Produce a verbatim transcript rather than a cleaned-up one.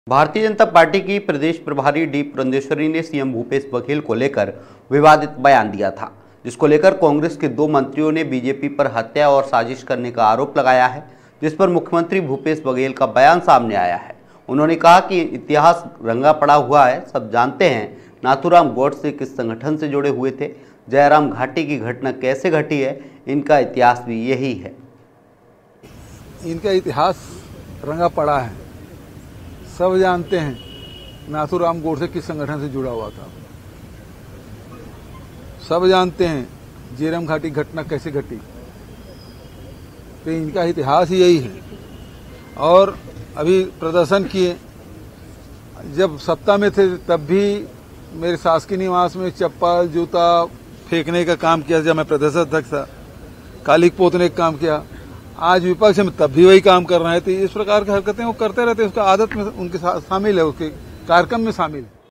Bharatiya Janata party की प्रदेश प्रभारी D Purandeswari ने सीएम भूपेश बघेल को लेकर विवादित बयान दिया था, जिसको लेकर कांग्रेस के दो मंत्रियों ने बीजेपी पर हत्या और साजिश करने का आरोप लगाया है, जिस पर मुख्यमंत्री भूपेश बघेल का बयान सामने आया है। उन्होंने कहा कि इतिहास रंगा पड़ा हुआ है, सब जानते हैं नाथूराम गोडसे किस संगठन से जुड़े हुए थे, जयराम घाटी की घटना कैसे घटी है, इनका इतिहास भी यही है। इनका इतिहास रंगा पड़ा है, सब जानते हैं नाथूराम गोडसे किस संगठन से जुड़ा हुआ था, सब जानते हैं जयराम घाटी घटना कैसे घटी। तो इनका इतिहास ही यही है। और अभी प्रदर्शन किए, जब सत्ता में थे तब भी मेरे शासकीय निवास में चप्पल जूता फेंकने का काम किया, जब मैं प्रदेश अध्यक्ष था कालिक पोतने का काम किया। आज विपक्ष में तब भी वही काम कर रहे थे। इस प्रकार की हरकतें वो करते रहते, उसका आदत में उनके शामिल है, उसके कार्यक्रम में शामिल है।